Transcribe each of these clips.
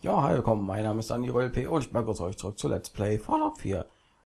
Ja, hi, willkommen. Mein Name ist Andi P. und ich begrüße euch zurück zu Let's Play Fallout 4.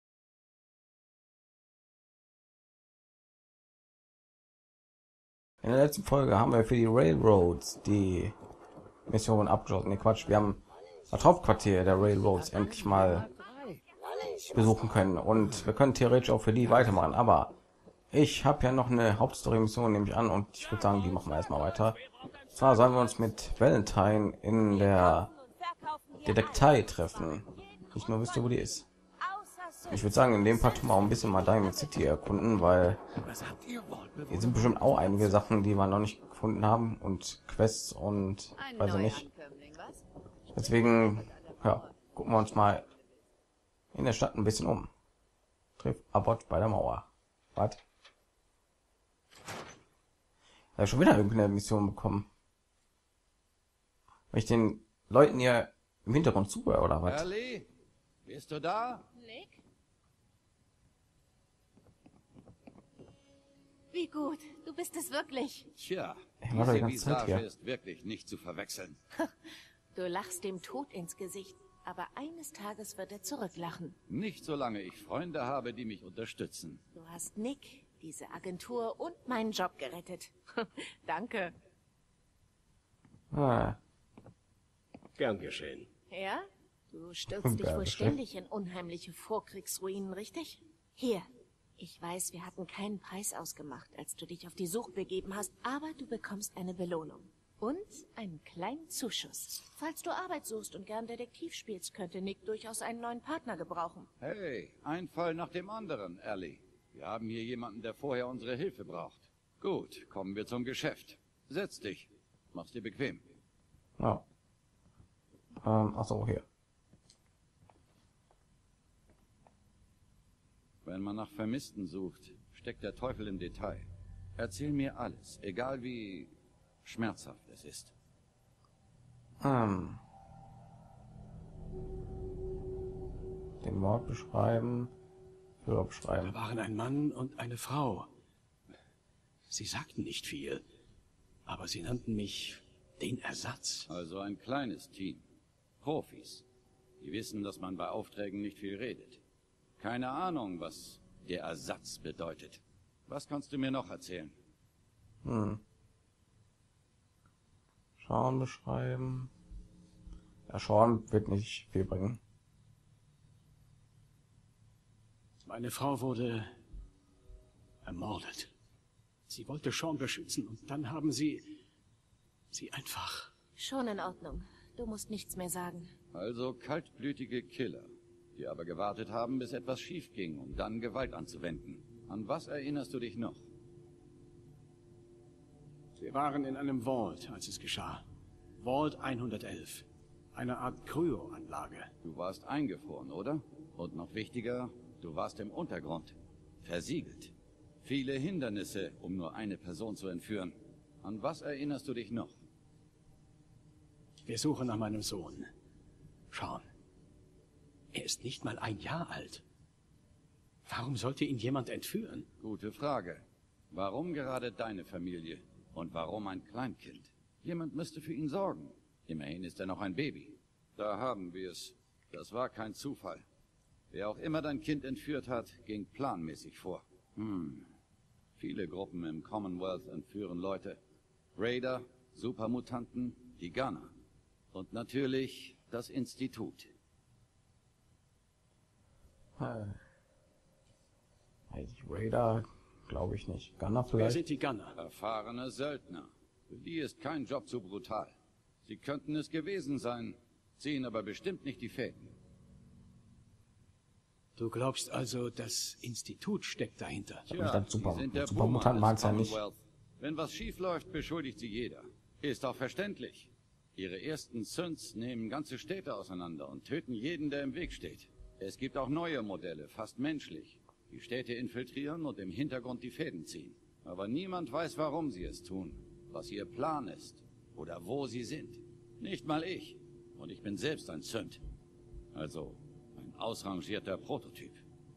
In der letzten Folge haben wir für die Railroads die Mission abgeschlossen. Nee, Quatsch, wir haben das Hauptquartier der Railroads endlich mal besuchen können und wir können theoretisch auch für die weitermachen, aber ich habe ja noch eine Hauptstory-Mission, nehme ich an, und ich würde sagen, die machen wir erstmal weiter. Und zwar sollen wir uns mit Valentine in der Detektei treffen. Ich nur wisst ihr, wo die ist. Ich würde sagen, in dem Part tun wir auch ein bisschen mal Diamond City erkunden, weil hier sind bestimmt auch einige Sachen, die wir noch nicht gefunden haben und Quests und weiß ich nicht. Deswegen, ja, gucken wir uns mal in der Stadt ein bisschen um. Triff Abbott bei der Mauer. Was? Da hab ich schon wieder irgendeine Mission bekommen. Weil ich den Leuten hier im Hintergrund zuhöre oder was? Ellie, bist du da? Nick? Wie gut, du bist es wirklich. Tja, Ich war doch die diese ganze Zeit Visage hier. ist wirklich nicht zu verwechseln. Du lachst dem Tod ins Gesicht, aber eines Tages wird er zurücklachen. Nicht solange ich Freunde habe, die mich unterstützen. Du hast Nick, diese Agentur und meinen Job gerettet. Danke. Ah, Gern geschehen. Ja? Du stürzt dich Ja, wohl bestimmt. ständig in unheimliche Vorkriegsruinen, richtig? Hier. Ich weiß, wir hatten keinen Preis ausgemacht, als du dich auf die Suche begeben hast, aber du bekommst eine Belohnung. Und einen kleinen Zuschuss. Falls du Arbeit suchst und gern Detektiv spielst, könnte Nick durchaus einen neuen Partner gebrauchen. Hey, ein Fall nach dem anderen, Ellie. Wir haben hier jemanden, der vorher unsere Hilfe braucht. Gut, kommen wir zum Geschäft. Setz dich. Mach's dir bequem. ja. Ach so, hier. Wenn man nach Vermissten sucht, steckt der Teufel im Detail. Erzähl mir alles, egal wie schmerzhaft es ist. Den Mord beschreiben, Führer beschreiben. Da waren ein Mann und eine Frau. Sie sagten nicht viel, aber sie nannten mich den Ersatz. Also ein kleines Team. Profis. Die wissen, dass man bei Aufträgen nicht viel redet. Keine Ahnung, was der Ersatz bedeutet. Was kannst du mir noch erzählen? Sean beschreiben. Ja, Sean wird nicht viel bringen. Meine Frau wurde ermordet. Sie wollte Sean beschützen und dann haben sie einfach... Schon in Ordnung. Du musst nichts mehr sagen. Also kaltblütige Killer, die aber gewartet haben, bis etwas schief ging, um dann Gewalt anzuwenden. An was erinnerst du dich noch? Wir waren in einem Vault, als es geschah. Vault 111. Eine Art Kryoanlage. Du warst eingefroren, oder? Und noch wichtiger, du warst im Untergrund. Versiegelt. Viele Hindernisse, um nur eine Person zu entführen. An was erinnerst du dich noch? Wir suchen nach meinem Sohn. Sean. Er ist nicht mal ein Jahr alt. Warum sollte ihn jemand entführen? Gute Frage. Warum gerade deine Familie? Und warum ein Kleinkind? Jemand müsste für ihn sorgen. Immerhin ist er noch ein Baby. Da haben wir es. Das war kein Zufall. Wer auch immer dein Kind entführt hat, ging planmäßig vor. Viele Gruppen im Commonwealth entführen Leute. Raider, Supermutanten, die Gunner. Und natürlich das Institut. Raider, glaube ich nicht. Gunner Wer vielleicht. sind die Gunner? Erfahrene Söldner. Für die ist kein Job zu brutal. Sie könnten es gewesen sein, ziehen aber bestimmt nicht die Fäden. Du glaubst also, das Institut steckt dahinter? Ich dann sie sind der Supermutanten Boomer mag es ja des nicht. Commonwealth. Wenn was schief läuft, beschuldigt sie jeder. Ist auch verständlich. Ihre ersten Synths nehmen ganze Städte auseinander und töten jeden, der im Weg steht. Es gibt auch neue Modelle, fast menschlich, die Städte infiltrieren und im Hintergrund die Fäden ziehen. Aber niemand weiß, warum sie es tun, was ihr Plan ist oder wo sie sind. Nicht mal ich. Und ich bin selbst ein Synth. Also ein ausrangierter Prototyp.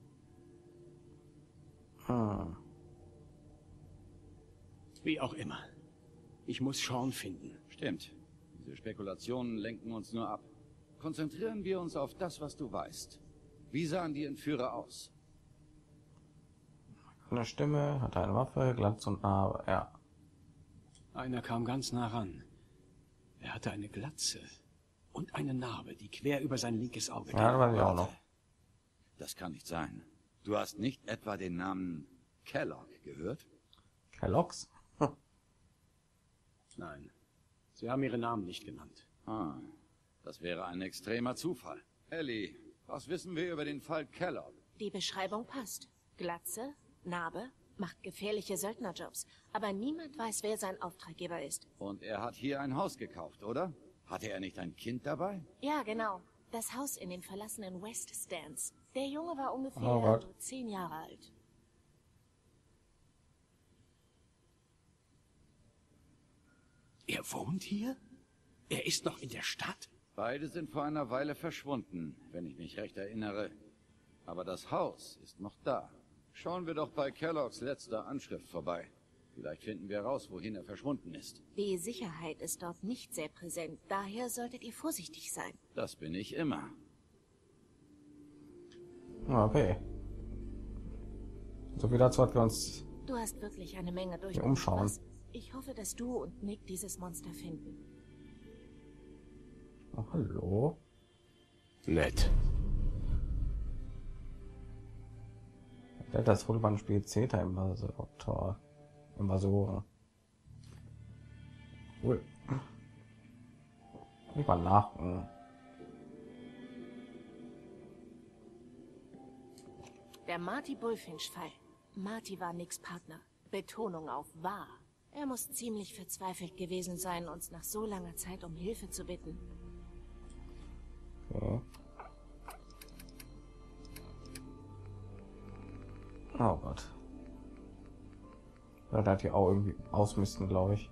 Wie auch immer. Ich muss Sean finden. Stimmt. Diese Spekulationen lenken uns nur ab. Konzentrieren wir uns auf das, was du weißt. Wie sahen die Entführer aus? Eine Stimme, hatte eine Waffe, Glanz und Narbe. Ja. Einer kam ganz nah ran. Er hatte eine Glatze und eine Narbe, die quer über sein linkes Auge ging. Ja, das weiß ich auch noch. Das kann nicht sein. Du hast nicht etwa den Namen Kellogg gehört? Kellogg's? Nein, sie haben ihre Namen nicht genannt. Ah, das wäre ein extremer Zufall. Ellie, was wissen wir über den Fall Kellogg? Die Beschreibung passt. Glatze, Narbe, macht gefährliche Söldnerjobs. Aber niemand weiß, wer sein Auftraggeber ist. Und er hat hier ein Haus gekauft, oder? Hatte er nicht ein Kind dabei? Ja, genau. Das Haus in den verlassenen West Stands. Der Junge war Oh ungefähr Gott. 10 Jahre alt. Er wohnt hier? Er ist noch in der Stadt? Beide sind vor einer Weile verschwunden, wenn ich mich recht erinnere. Aber das Haus ist noch da. Schauen wir doch bei Kelloggs letzter Anschrift vorbei. Vielleicht finden wir raus, wohin er verschwunden ist. Die Sicherheit ist dort nicht sehr präsent. Daher solltet ihr vorsichtig sein. Das bin ich immer. Okay. So viel dazu, hat wir uns Du hast wirklich eine Menge hier durch. umschauen. Ich hoffe, dass du und Nick dieses Monster finden. Oh, hallo. Nett. Der hat das Fotobandspiel Zeta Invasoren. Cool. Ich mal nach. Der Marty Bullfinch-Fall. Marty war Nicks Partner. Betonung auf war. Er muss ziemlich verzweifelt gewesen sein, uns nach so langer Zeit um Hilfe zu bitten. Okay. Oh Gott. Ja, da hat hier auch irgendwie ausmisten, glaube ich.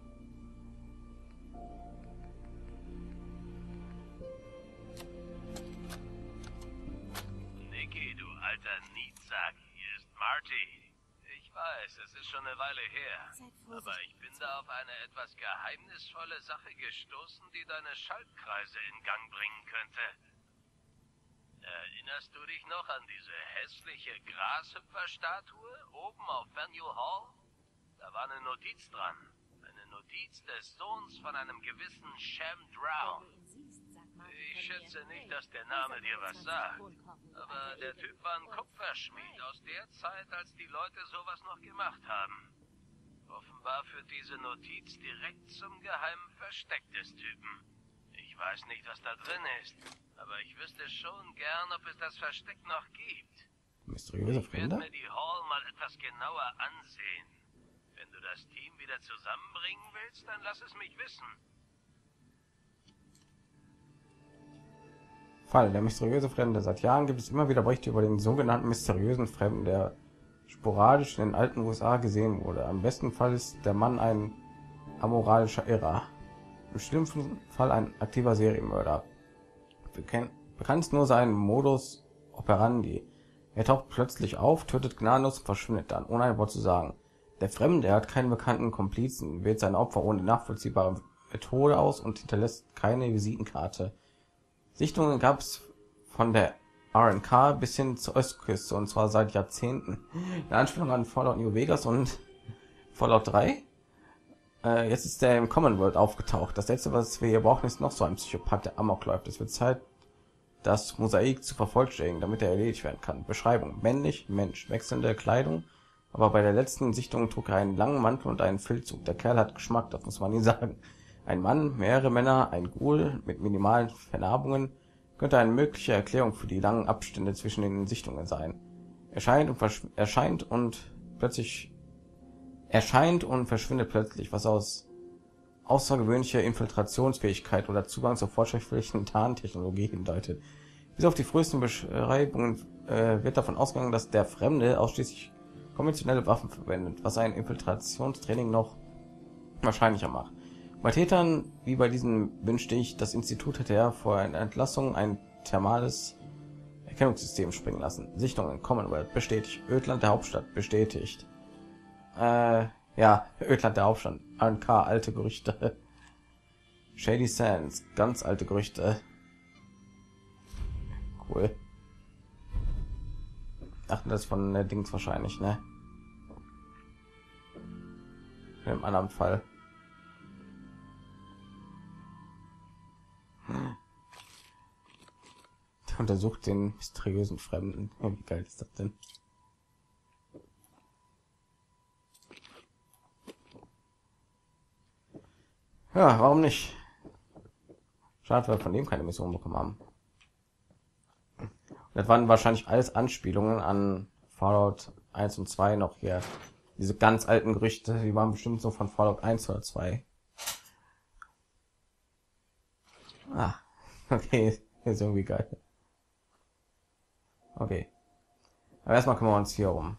Nicky, du alter Nietsack, hier ist Marty. Ich weiß, es ist schon eine Weile her, Seid vorsichtig. aber ich bin da auf eine etwas geheimnisvolle Sache gestoßen, die deine Schaltkreise in Gang bringen könnte. Erinnerst du dich noch an diese hässliche Grashüpferstatue oben auf Faneuil Hall? Da war eine Notiz dran. Eine Notiz des Sohns von einem gewissen Shem Drown. Ich schätze nicht, dass der Name dir was sagt, aber der Typ war ein Kupferschmied aus der Zeit, als die Leute sowas noch gemacht haben. Offenbar führt diese Notiz direkt zum geheimen Versteck des Typen. Ich weiß nicht, was da drin ist, aber ich wüsste schon gern, ob es das Versteck noch gibt. Mysteriöse Ich werde Fremde? mir die Hall mal etwas genauer ansehen. Wenn du das Team wieder zusammenbringen willst, dann lass es mich wissen. Fall der mysteriöse Fremde. Seit Jahren gibt es immer wieder Berichte über den sogenannten mysteriösen Fremden, der sporadisch in den alten USA gesehen wurde. Am besten Fall ist der Mann ein amoralischer Irrer. Im schlimmsten Fall ein aktiver Serienmörder. Bekannt ist nur sein Modus operandi. Er taucht plötzlich auf, tötet gnadenlos und verschwindet dann, ohne ein Wort zu sagen. Der Fremde hat keinen bekannten Komplizen, wählt sein Opfer ohne nachvollziehbare Methode aus und hinterlässt keine Visitenkarte. Sichtungen gab es von der RNK bis hin zur Ostküste, und zwar seit Jahrzehnten. In Anspielung an Fallout New Vegas und Fallout 3. Jetzt ist er im Commonwealth aufgetaucht. Das letzte, was wir hier brauchen, ist noch so ein Psychopath, der Amok läuft. Es wird Zeit, das Mosaik zu vervollständigen, damit er erledigt werden kann. Beschreibung: männlich, Mensch, wechselnde Kleidung, aber bei der letzten Sichtung trug er einen langen Mantel und einen Filzug. Der Kerl hat Geschmack, das muss man nie sagen. Ein Mann, mehrere Männer, ein Ghoul mit minimalen Vernarbungen könnte eine mögliche Erklärung für die langen Abstände zwischen den Sichtungen sein. Erscheint und verschwindet plötzlich, was aus außergewöhnlicher Infiltrationsfähigkeit oder Zugang zur fortschrittlichen Tarntechnologie hindeutet. Bis auf die frühesten Beschreibungen wird davon ausgegangen, dass der Fremde ausschließlich konventionelle Waffen verwendet, was ein Infiltrationstraining noch wahrscheinlicher macht. Bei Tätern wie bei diesen wünschte ich, das Institut hätte ja vor einer Entlassung ein thermales Erkennungssystem springen lassen. Sichtungen: Commonwealth bestätigt, Ödland der Hauptstadt bestätigt. Ja, Ödland der Hauptstadt, ANK, alte Gerüchte. Shady Sands, ganz alte Gerüchte. Cool. Ach, das ist von der Dings wahrscheinlich, ne? Im anderen Fall. Der untersucht den mysteriösen Fremden. Wie geil ist das denn? Ja, warum nicht? Schade, weil wir von dem keine Mission bekommen haben. Das waren wahrscheinlich alles Anspielungen an Fallout 1 und 2 noch hier. Diese ganz alten Gerüchte, die waren bestimmt so von Fallout 1 oder 2. Ah, okay, ist irgendwie geil. Okay. Aber erstmal kümmern wir uns hier um.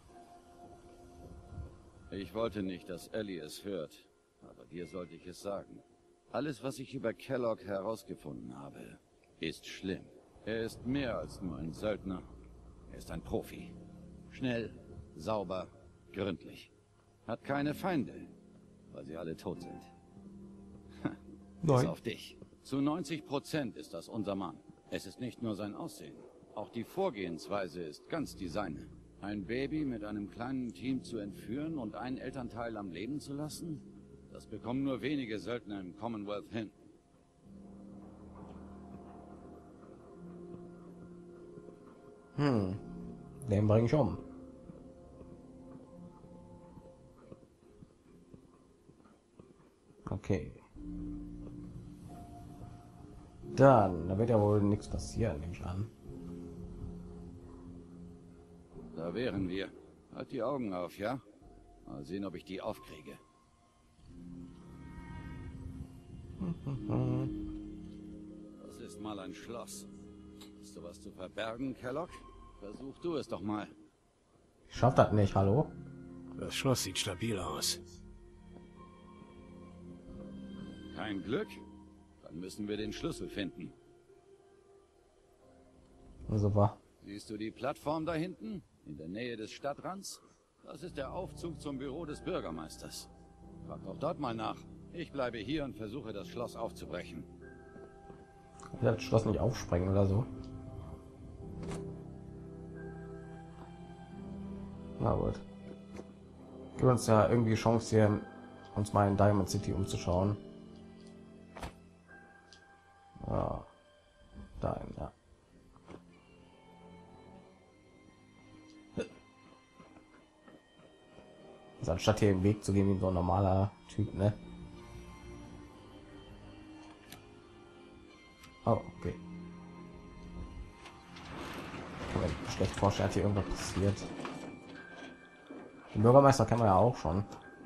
Ich wollte nicht, dass Ellie es hört, aber dir sollte ich es sagen. Alles, was ich über Kellogg herausgefunden habe, ist schlimm. Er ist mehr als nur ein Söldner. Er ist ein Profi. Schnell, sauber, gründlich. Hat keine Feinde, weil sie alle tot sind. Bis auf dich. Zu 90% ist das unser Mann. Es ist nicht nur sein Aussehen. Auch die Vorgehensweise ist ganz die seine. Ein Baby mit einem kleinen Team zu entführen und einen Elternteil am Leben zu lassen? Das bekommen nur wenige Söldner im Commonwealth hin. Den bringe ich um. Okay. Dann, da wird ja wohl nichts passieren, nehme ich an. Da wären wir. Halt die Augen auf, ja? Mal sehen, ob ich die aufkriege. Das ist mal ein Schloss. Hast du was zu verbergen, Kellogg? Versuch du es doch mal. Ich schaff das nicht, hallo? Das Schloss sieht stabil aus. Kein Glück? Dann müssen wir den Schlüssel finden. Super. Siehst du die Plattform da hinten? In der Nähe des Stadtrands? Das ist der Aufzug zum Büro des Bürgermeisters. Frag doch dort mal nach. Ich bleibe hier und versuche, das Schloss aufzubrechen. Ich werde das Schloss nicht aufsprengen oder so. Na gut. Gibt uns ja irgendwie Chance hier, uns mal in Diamond City umzuschauen. Ja. Dahin, ja. Also anstatt hier den Weg zu gehen wie so ein normaler Typ, ne? Oh, okay. Ich kann mir schlecht vorstellen, dass hier irgendwas passiert. Den Bürgermeister kennen wir ja auch schon.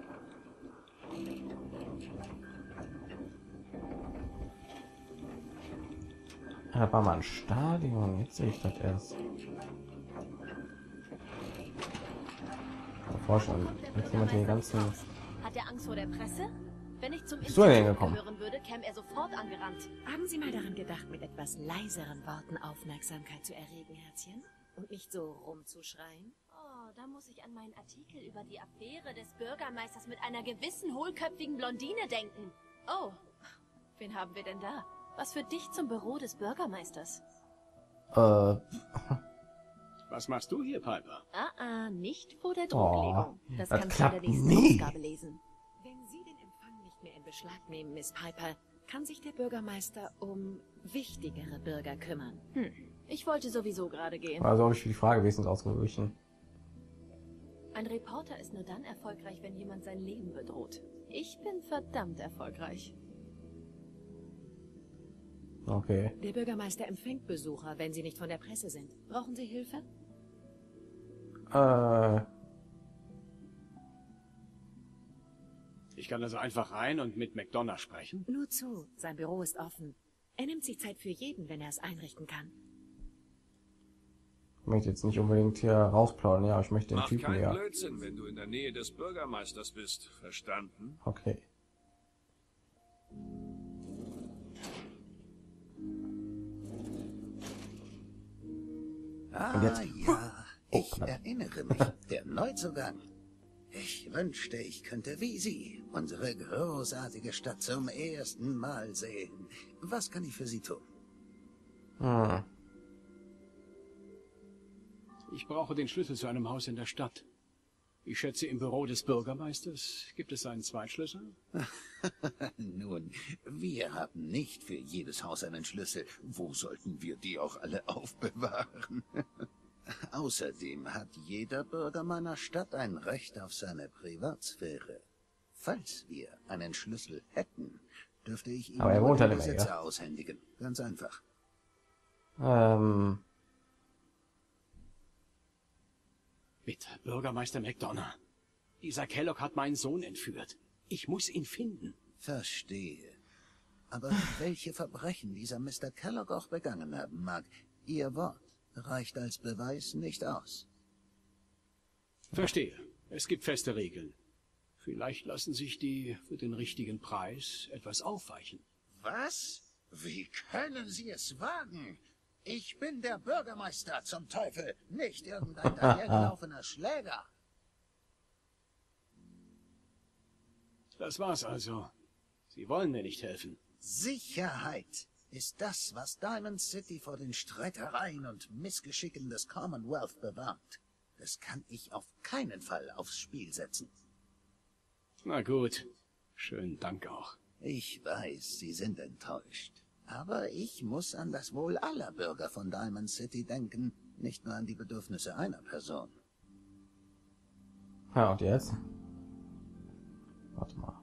Da war mal ein Stadion, jetzt sehe ich das erst. Vorstellen, jetzt jemand den ganzen. Hat er Angst vor der Presse? Wenn ich zum Bist du denn Institut gekommen? gehören würde, käme er sofort angerannt. Haben Sie mal daran gedacht, mit etwas leiseren Worten Aufmerksamkeit zu erregen, Herzchen? Und nicht so rumzuschreien? Oh, da muss ich an meinen Artikel über die Affäre des Bürgermeisters mit einer gewissen hohlköpfigen Blondine denken. Oh, wen haben wir denn da? Was führt dich zum Büro des Bürgermeisters? Was machst du hier, Piper? Nicht vor der Drucklegung. Das das kannst du in der klappt nächsten nie. Aufgabe lesen. Wenn Sie den Empfang nicht mehr in Beschlag nehmen, Miss Piper, kann sich der Bürgermeister um wichtigere Bürger kümmern. Ich wollte sowieso gerade gehen. Also habe ich für die Frage wenigstens ausgewichen. Ein Reporter ist nur dann erfolgreich, wenn jemand sein Leben bedroht. Ich bin verdammt erfolgreich. Okay. Der Bürgermeister empfängt Besucher, wenn sie nicht von der Presse sind. Brauchen Sie Hilfe? Ich kann also einfach rein und mit McDonough sprechen. Nur zu, sein Büro ist offen. Er nimmt sich Zeit für jeden, wenn er es einrichten kann. Ich möchte jetzt nicht unbedingt hier rausplaudern, ja, ich möchte den Mach Typen keinen ja. Blödsinn, wenn du in der Nähe des Bürgermeisters bist. Verstanden? Okay. Und jetzt? Ja, ich verdammt. erinnere mich. Der Neuzugang. Ich wünschte, ich könnte wie Sie unsere großartige Stadt zum ersten Mal sehen. Was kann ich für Sie tun? Ich brauche den Schlüssel zu einem Haus in der Stadt. Ich schätze, im Büro des Bürgermeisters gibt es einen Zweitschlüssel? Nun, wir haben nicht für jedes Haus einen Schlüssel. Wo sollten wir die auch alle aufbewahren? Außerdem hat jeder Bürger meiner Stadt ein Recht auf seine Privatsphäre. Falls wir einen Schlüssel hätten, dürfte ich ihm Aber er nur wohnt den ja nicht mehr, Besitzer ja? aushändigen. Ganz einfach. Bitte, Bürgermeister McDonough. Dieser Kellogg hat meinen Sohn entführt. Ich muss ihn finden. Verstehe. Aber welche Verbrechen dieser Mr. Kellogg auch begangen haben mag, Ihr Wort reicht als Beweis nicht aus. Verstehe. Es gibt feste Regeln. Vielleicht lassen sich die für den richtigen Preis etwas aufweichen. Was? Wie können Sie es wagen? Ich bin der Bürgermeister, zum Teufel, nicht irgendein dahergelaufener Schläger. Das war's also. Sie wollen mir nicht helfen. Sicherheit ist das, was Diamond City vor den Streitereien und Missgeschicken des Commonwealth bewahrt. Das kann ich auf keinen Fall aufs Spiel setzen. Na gut. Schönen Dank auch. Ich weiß, Sie sind enttäuscht. Aber ich muss an das Wohl aller Bürger von Diamond City denken, nicht nur an die Bedürfnisse einer Person. Ja, und jetzt? Warte mal.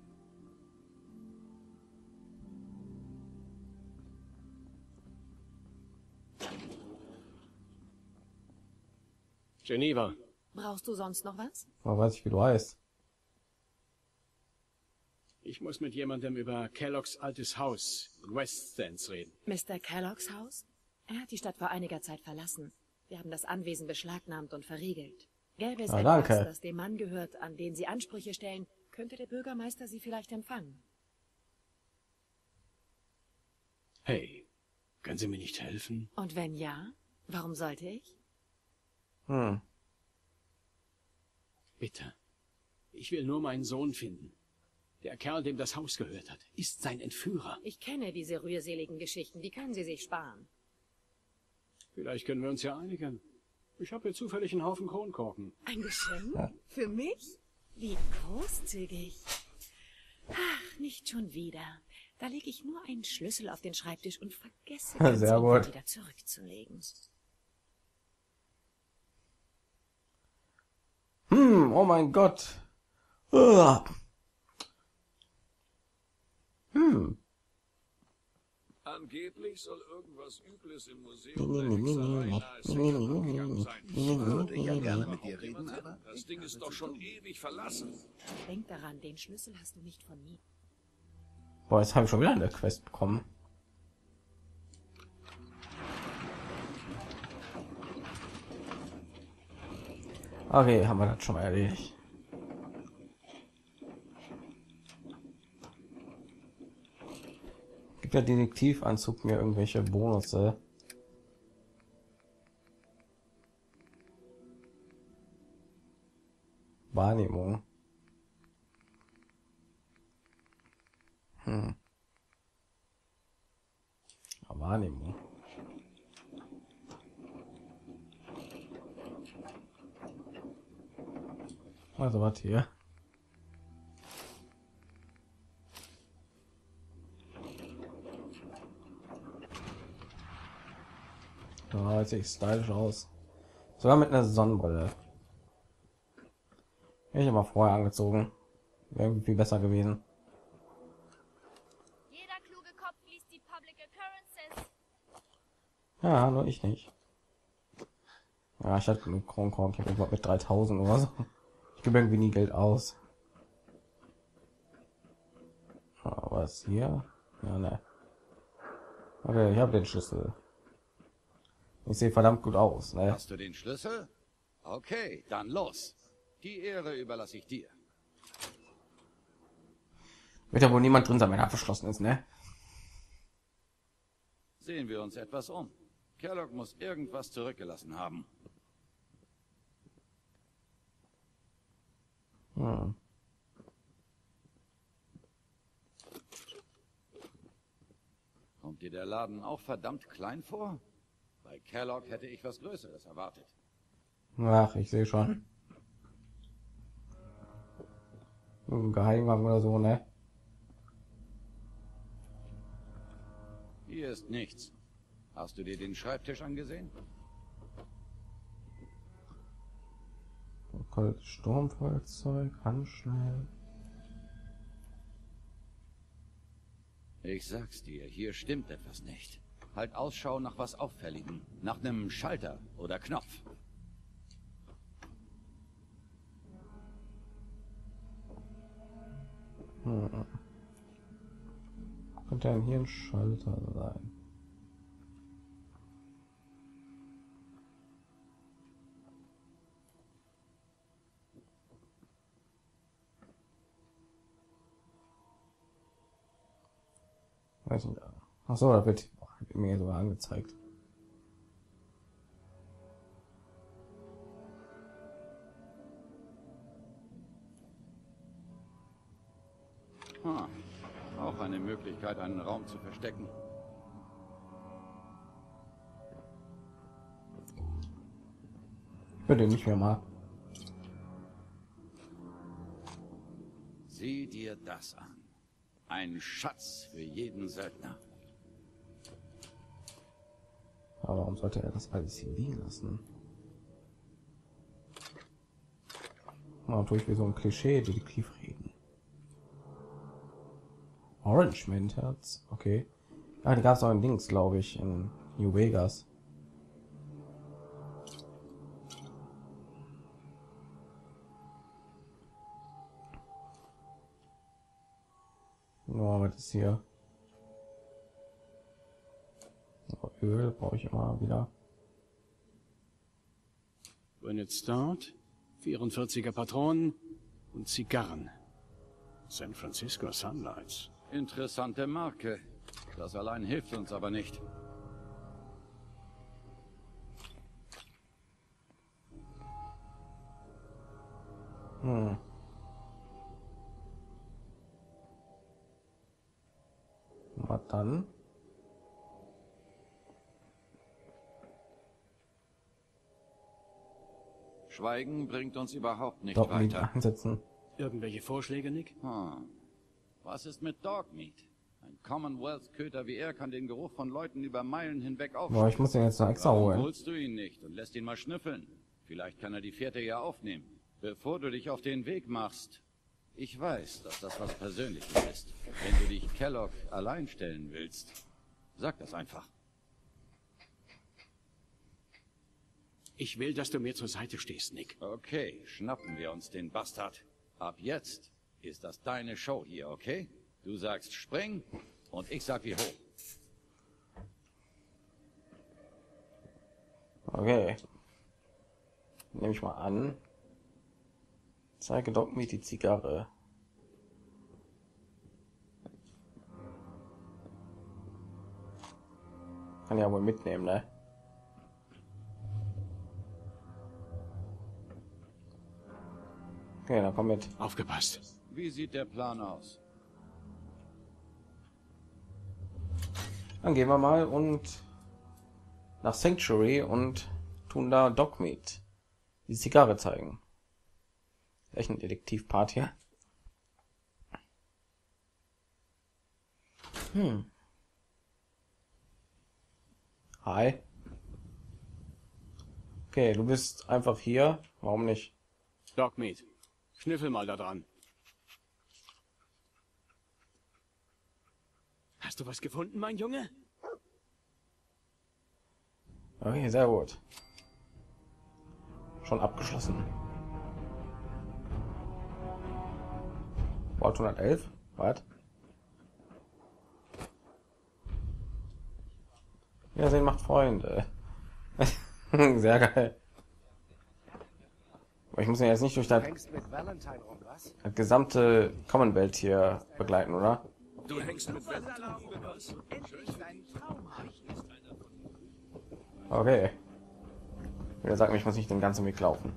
Geneva. Brauchst du sonst noch was? Man weiß ich, wie du heißt. Ich muss mit jemandem über Kelloggs altes Haus in West Stands reden. Mr. Kelloggs Haus? Er hat die Stadt vor einiger Zeit verlassen. Wir haben das Anwesen beschlagnahmt und verriegelt. Gäbe es etwas, danke. das dem Mann gehört, an den Sie Ansprüche stellen, könnte der Bürgermeister Sie vielleicht empfangen. Hey, können Sie mir nicht helfen? Und wenn ja, warum sollte ich? Bitte. Ich will nur meinen Sohn finden. Der Kerl, dem das Haus gehört hat, ist sein Entführer. Ich kenne diese rührseligen Geschichten, die können Sie sich sparen. Vielleicht können wir uns ja einigen. Ich habe hier zufällig einen Haufen Kronkorken. Ein Geschenk? Für mich? Wie großzügig. Ach, nicht schon wieder. Da lege ich nur einen Schlüssel auf den Schreibtisch und vergesse ganz Sehr einfach gut. wieder zurückzulegen. Oh mein Gott. Uah. Angeblich soll irgendwas Übles im Museum der Hexerei nahe Second abgegangen sein. Würde ja gerne mit dir reden, aber Das Ding ist doch schon ewig verlassen. Denk daran, den Schlüssel hast du nicht von mir. Boah, jetzt habe ich schon wieder eine Quest bekommen. Okay, haben wir das schon mal erledigt. Gibt der Detektivanzug mir irgendwelche Bonusse? Wahrnehmung. Wahrnehmung. Also was hier? Ja, sieht stylisch aus. Sogar mit einer Sonnenbrille. Hätte ich aber vorher angezogen. Wäre irgendwie viel besser gewesen. Jeder kluge Kopf liest die Public Occurrences. Ja, nur ich nicht. Ja, ich hatte genug Kronkorn. Ich habe irgendwas mit 3000 oder so. Ich gebe irgendwie nie Geld aus. Aber was hier? Ja, ne. Okay, ich habe den Schlüssel. Ich sehe verdammt gut aus, ne? Hast du den Schlüssel? Okay, dann los. Die Ehre überlasse ich dir. Wird ja wohl niemand drin sein, wenn er verschlossen ist, ne? Sehen wir uns etwas um. Kellogg muss irgendwas zurückgelassen haben. Kommt dir der Laden auch verdammt klein vor? Bei Kellogg hätte ich was Größeres erwartet. Ach, ich sehe schon. Ein Geheimgang oder so, ne? Hier ist nichts. Hast du dir den Schreibtisch angesehen? Sturmfeuerzeug, Handschnell. Ich sag's dir, hier stimmt etwas nicht. Halt Ausschau nach was Auffälligem. Nach einem Schalter oder Knopf. Könnte denn hier ein Schalter sein? Weiß nicht. Ach so, da wird mir sogar angezeigt. Auch eine Möglichkeit, einen Raum zu verstecken. Ich würde nicht mehr mal. Sieh dir das an. Ein Schatz für jeden Söldner. Aber warum sollte er das alles hier liegen lassen? Natürlich wie so ein Klischee-Detektiv reden. Orange Mint Herz, okay. Ja, die gab es auch in Dings, glaube ich, in New Vegas. Oh, was ist hier? So, Öl brauche ich immer wieder. Granite Start, 44er Patronen und Zigarren. San Francisco Sunlights. Interessante Marke. Das allein hilft uns aber nicht. Was dann? Schweigen bringt uns überhaupt nicht Dogmeat weiter. einsetzen. Irgendwelche Vorschläge, Nick? Was ist mit Dogmeat? Ein Commonwealth-Köter wie er kann den Geruch von Leuten über Meilen hinweg Boah, aufnehmen. ich muss den jetzt noch extra Warum holen. holst du ihn nicht und lässt ihn mal schnüffeln? Vielleicht kann er die Fährte ja aufnehmen. Bevor du dich auf den Weg machst. Ich weiß, dass das was Persönliches ist. Wenn du dich Kellogg allein stellen willst, sag das einfach. Ich will, dass du mir zur Seite stehst, Nick. Okay, schnappen wir uns den Bastard. Ab jetzt ist das deine Show hier, okay? Du sagst spring und ich sag wie hoch. Okay. Nehme ich mal an. Zeige Dogmeat die Zigarre. Kann ja wohl mitnehmen, ne? Okay, dann komm mit. Aufgepasst. Wie sieht der Plan aus? Dann gehen wir mal und nach Sanctuary und tun da Dogmeat die Zigarre zeigen. Echt ein Detektivpart hier. Hi. Okay, du bist einfach hier. Warum nicht? Dogmeat. Schnüffel mal da dran. Hast du was gefunden, mein Junge? Okay, sehr gut. Schon abgeschlossen. Wort 111. Was? Ja, sehen macht Freunde. Sehr geil. Aber ich muss ihn jetzt nicht durch das gesamte Commonwealth hier begleiten, oder? Du hängst mit Valentine. Okay. Er sagt mir, ich muss nicht den ganzen Weg laufen.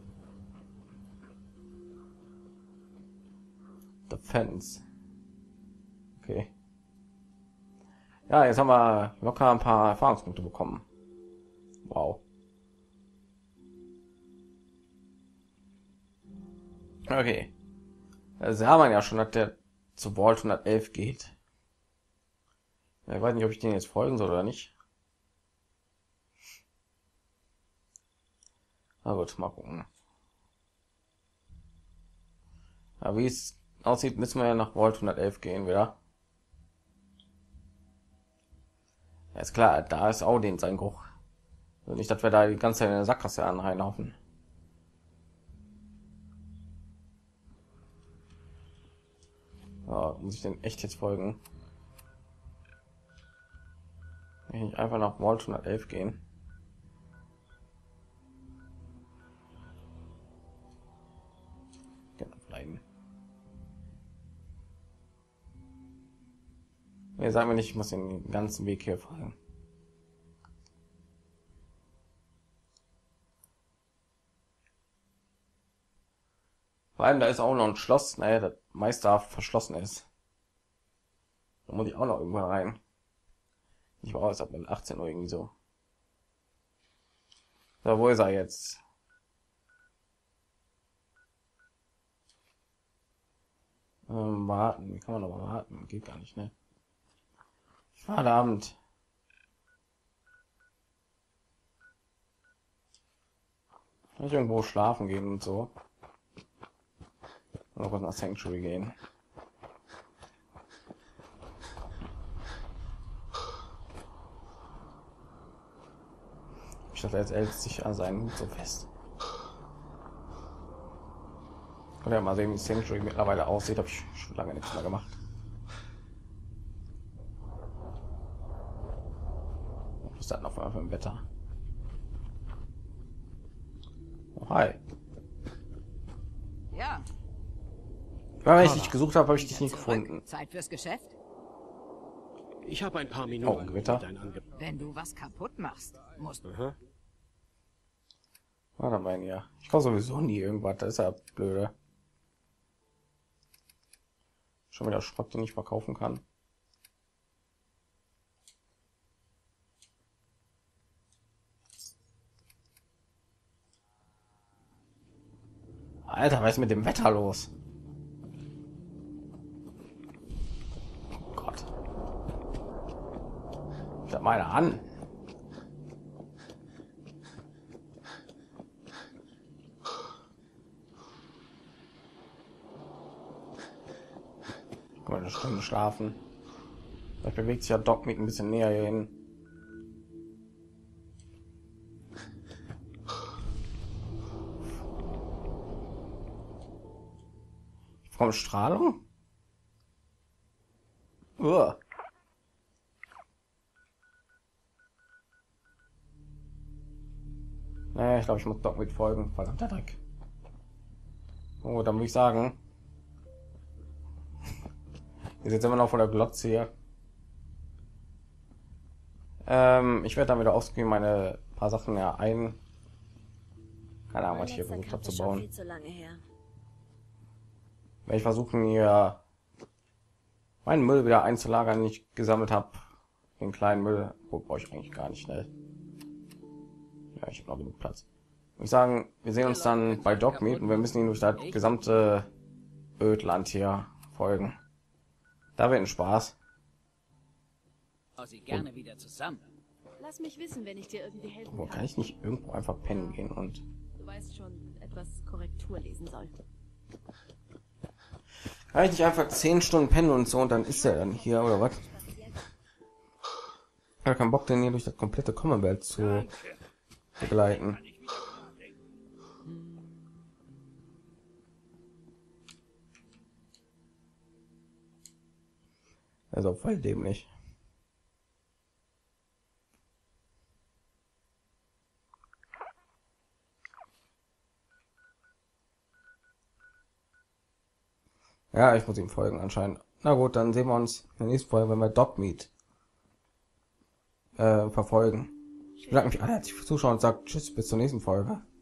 Defense. Okay. Ja, jetzt haben wir locker ein paar Erfahrungspunkte bekommen. Wow. Okay. Also haben wir ja schon, dass der zu Vault 111 geht. Ich weiß nicht, ob ich den jetzt folgen soll oder nicht. Na gut, mal gucken. Aber wie es aussieht, müssen wir ja nach Vault 111 gehen wieder. Ja, ist klar, da ist auch den sein Geruch. Also nicht, dass wir da die ganze Zeit in der Sackgasse reinlaufen. Ja, muss ich denn echt jetzt folgen? Kann ich nicht einfach nach Vault 111 gehen? Genau, bleiben. Nee, sagen wir nicht, ich muss den ganzen Weg hier folgen. Vor allem, da ist auch noch ein Schloss, naja, das meist da verschlossen ist. Da muss ich auch noch irgendwo rein. Ich war aus ab 18 Uhr irgendwie so. So, wo ist er jetzt? Warten, wie kann man noch mal warten? Geht gar nicht, ne? Verdammt. Kann ich irgendwo schlafen gehen und so? Oder was nach Sanctuary gehen? Ich dachte, jetzt hält sich an seinen Hut so fest. Oder mal sehen, wie Sanctuary mittlerweile aussieht. Habe ich schon lange nichts mehr gemacht. Was ist das noch für ein Wetter? Oh, hi. Ja. Wenn ich dich gesucht habe, habe ich dich nicht gefunden. Zeit fürs Geschäft? Ich habe ein paar Minuten. Oh, Gewitter. Wenn du was kaputt machst, musst du. Warte mal, ja. Ich komme sowieso nie irgendwas. Das ist ja blöde. Schon wieder Schrott, den ich verkaufen kann. Alter, was ist mit dem Wetter los? Oh Gott. Schau mal an. Mal eine Stunde schlafen. Vielleicht bewegt sich ja Doc mit ein bisschen näher hier hin. Vom Strahlung? Uah. Nee, ich glaube, ich muss Doc mit folgen. Verdammter Dreck. Oh, dann würde ich sagen, ist jetzt immer noch von der Glotze hier. Ich werde dann wieder ausgehen, meine paar Sachen ja ein. Keine Ahnung, was ich hier versucht habe zu bauen. Werde ich versuchen, hier meinen Müll wieder einzulagern, den ich gesammelt habe. Den kleinen Müll, wo brauche ich eigentlich gar nicht schnell. Ja, ich habe noch genug Platz. Ich sagen, wir sehen uns dann bei Dogmeat und wir müssen ihn durch das gesamte Ödland hier folgen. Da wird ein Spaß. Sie gerne wieder zusammen. Lass mich wissen, wenn ich dir irgendwie helfen Wo kann ich nicht irgendwo einfach pennen gehen und Du weißt schon, etwas Korrektur lesen soll. kann ich nicht einfach 10 Stunden pennen und so und dann ist er dann hier oder was? Ich habe keinen Bock, den hier durch das komplette Commonwealth zu begleiten. Also voll dämlich. Ja, ich muss ihm folgen anscheinend. Na gut, dann sehen wir uns in der nächsten Folge, wenn wir Dogmeat verfolgen. Ich bedanke mich alle herzlich fürs Zuschauen und sage tschüss, bis zur nächsten Folge.